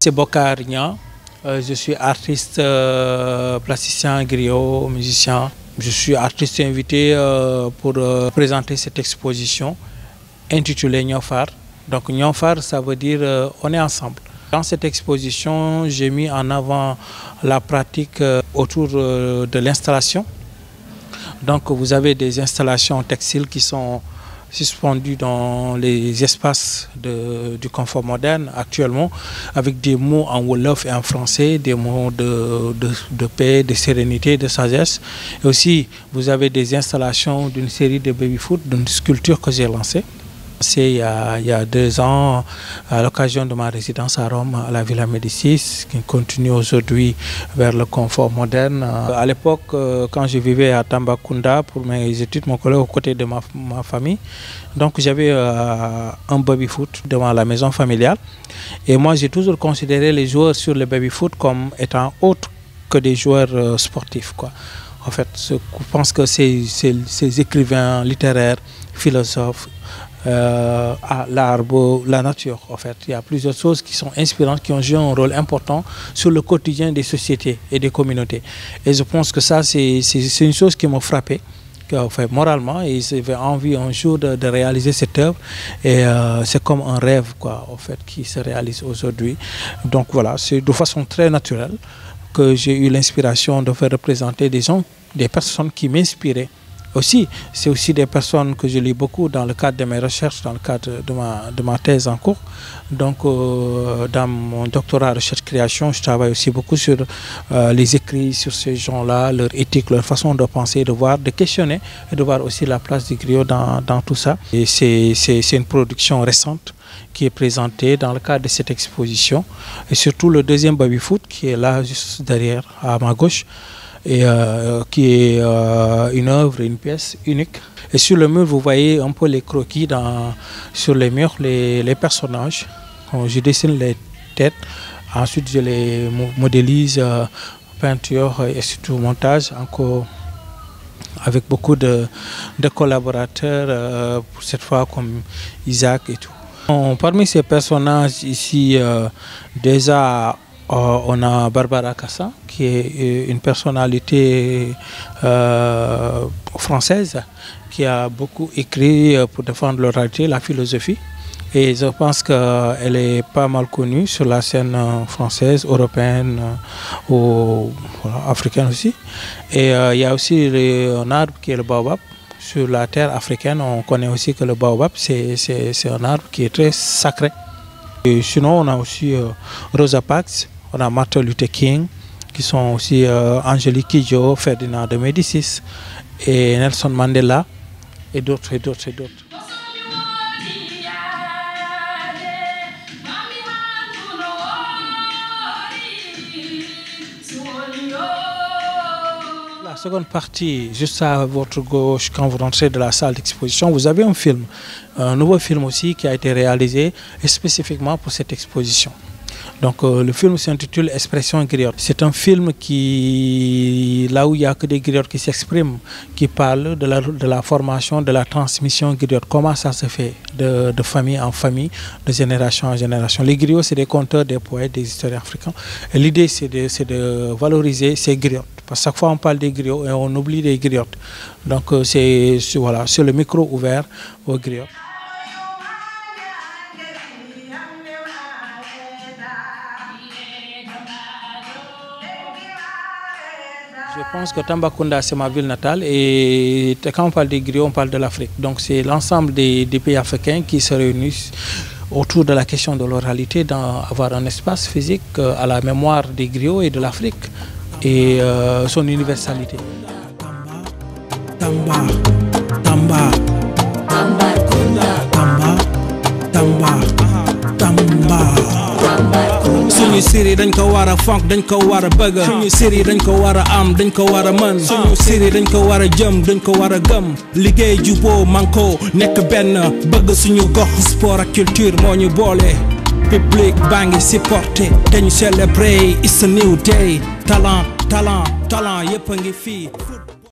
C'est Bokar Nia. Je suis artiste, plasticien, griot, musicien. Je suis artiste invité pour présenter cette exposition intitulée Niofar. Donc Niofar, ça veut dire on est ensemble. Dans cette exposition, j'ai mis en avant la pratique autour de l'installation. Donc vous avez des installations textiles qui sont suspendues dans les espaces du confort moderne actuellement, avec des mots en wolof et en français, des mots de paix, de sérénité, de sagesse. Et aussi, vous avez des installations d'une série de baby-foot, d'une sculpture que j'ai lancée. C'est il y a 2 ans, à l'occasion de ma résidence à Rome, à la Villa Médicis, qui continue aujourd'hui vers le confort moderne. À l'époque, quand je vivais à Tambacounda pour mes études, mon collègue aux côtés de ma famille, donc j'avais un baby-foot devant la maison familiale. Et moi, j'ai toujours considéré les joueurs sur le baby-foot comme étant autres que des joueurs sportifs, quoi. En fait, je pense que ces écrivains littéraires, philosophes, l'arbre, la nature, en fait. Il y a plusieurs choses qui sont inspirantes, qui ont joué un rôle important sur le quotidien des sociétés et des communautés. Et je pense que ça, c'est une chose qui m'a frappé, fait, moralement, et j'avais envie un jour de réaliser cette œuvre. Et c'est comme un rêve, quoi, en fait, qui se réalise aujourd'hui. Donc voilà, c'est de façon très naturelle que j'ai eu l'inspiration de faire représenter des gens, des personnes qui m'inspiraient. Aussi, c'est aussi des personnes que je lis beaucoup dans le cadre de mes recherches, dans le cadre de ma thèse en cours. Donc, dans mon doctorat recherche-création, je travaille aussi beaucoup sur les écrits sur ces gens-là, leur éthique, leur façon de penser, de voir, de questionner et de voir aussi la place du griot dans tout ça. Et c'est une production récente qui est présentée dans le cadre de cette exposition. Et surtout le deuxième baby-foot qui est là juste derrière, à ma gauche, et qui est une œuvre, une pièce unique. Et sur le mur, vous voyez un peu les croquis sur les murs, les personnages. Je dessine les têtes, ensuite je les modélise, peinture et surtout montage, encore avec beaucoup de collaborateurs, pour cette fois comme Isaac et tout. Parmi ces personnages ici, déjà, on a Barbara Kassa, qui est une personnalité française qui a beaucoup écrit pour défendre l'oralité, la philosophie. Et je pense qu'elle est pas mal connue sur la scène française, européenne ou africaine aussi. Et il y a aussi un arbre qui est le baobab. Sur la terre africaine, on connaît aussi que le baobab, c'est un arbre qui est très sacré. Et sinon, on a aussi Rosa Parks, on a Martin Luther King, qui sont aussi Angélique Kidjo, Ferdinand de Médicis, et Nelson Mandela, et d'autres, et d'autres, et d'autres. La seconde partie, juste à votre gauche, quand vous rentrez de la salle d'exposition, vous avez un nouveau film aussi qui a été réalisé spécifiquement pour cette exposition. Donc le film s'intitule Expression griotte. C'est un film là où il n'y a que des griottes qui s'expriment, qui parlent de la formation, de la transmission griotte. Comment ça se fait de famille en famille, de génération en génération. Les griots, c'est des conteurs, des poètes, des historiens africains. Et l'idée, c'est de valoriser ces griottes. Parce que chaque fois, on parle des griots et on oublie les griottes. Donc c'est le micro ouvert aux griottes. Je pense que Tambacounda, c'est ma ville natale et quand on parle des griots, on parle de l'Afrique. Donc c'est l'ensemble des pays africains qui se réunissent autour de la question de l'oralité, d'avoir un espace physique à la mémoire des griots et de l'Afrique et son universalité. Suñu série dañ ko war a fonk dañ ko war a bëgg suñu série dañ ko war a am dañ ko war a mën suñu série dañ ko war a jëm dañ ko war a gëm liggéey juboo manko nekk benn bëgg suñu gox sport ak culture moo ñu boole public baa ngi supporté dañu célébrer it's a new day talent yëpp a ngi fii